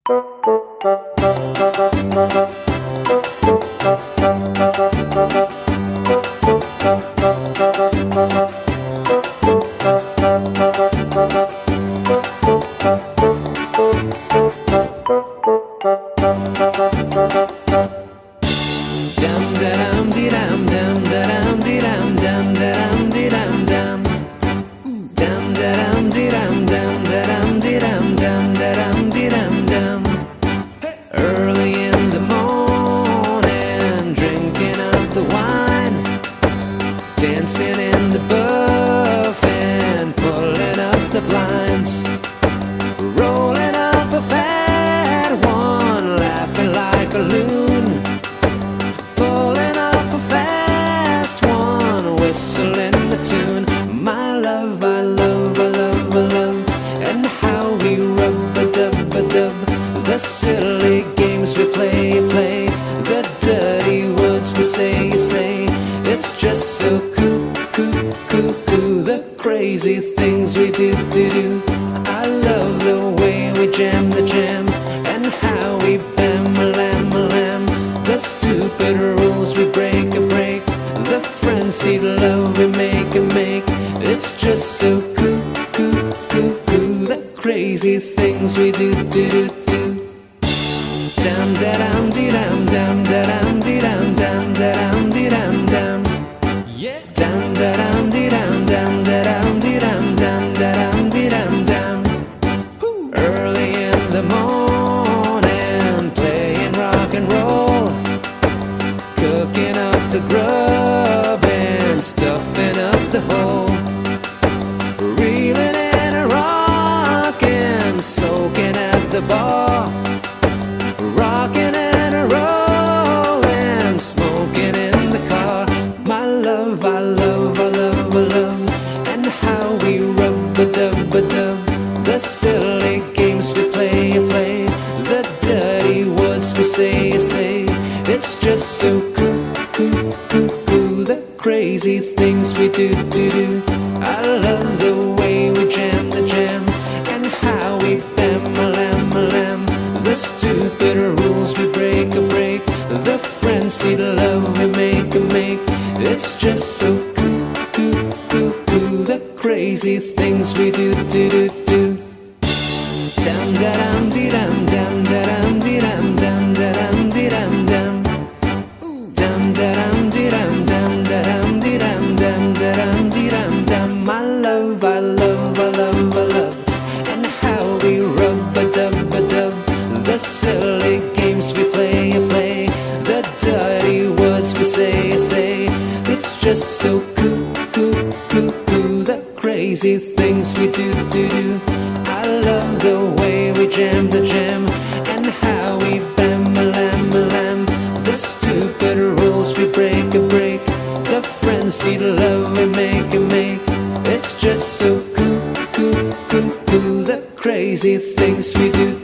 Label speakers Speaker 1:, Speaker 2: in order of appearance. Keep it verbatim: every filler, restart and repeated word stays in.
Speaker 1: Early in the morning, drinking up the wine, dancing in the buff and pulling up the blinds, rolling up a fat one, laughing like a loon, pulling off a fast one, whistling the tune. My love, I love, I love, I love, and how we rub-a-dub-a-dub. The silly games we play, play, the dirty words we say, say. It's just so cuckoo, cuckoo, the crazy things we do, do, do. I love the way we jam the jam, and how we bam-a-lam-a-lam. The stupid rules we break, break, the frenzied love we make, make. It's just so cuckoo, cuckoo, the crazy things we do, do, do, do. Dam da dam dee dam dam da dam dee dam dam da dam dee dam dam. Yeah. Dam da dam dee dam dam da dam dee dam dam da dam dee dam dam. Early in the morning, playing rock and roll, cooking up the grub and stuffing up the hole, reeling and a rocking, soaking at the bar, rocking and a rolling, smoking in the car. My love, I love, I love, I love, and how we rub-a-dub-a-dub. The silly games we play, play, the dirty words we say, say. It's just so cuckoo, cuckoo, the crazy things we do, do, do. I love the way we jam the jam, and how we bam-a-lam-a-lam. The stupid rules we break, break, the frenzied love we make, make. It's just so cuckoo, cuckoo, the crazy things we do, do, do, do. Dam da dam dee dam dam da dam dee dam dam da dam dee dam dam. Dam da dam dee dam dam da dam dee dam dam da dam dee dam dam. My love, I love, I love, I love, and how we rub-a-dub-a-dub. The silly games we play, play, the dirty words we say, say. It's just so cuckoo, cuckoo, the crazy things we do, do, do. I love the way we jam the jam, and how we bam-a-lam-a-lam. The stupid rules we break, break, the frenzied love we make, make. It's just so cuckoo, cuckoo, the crazy things we do.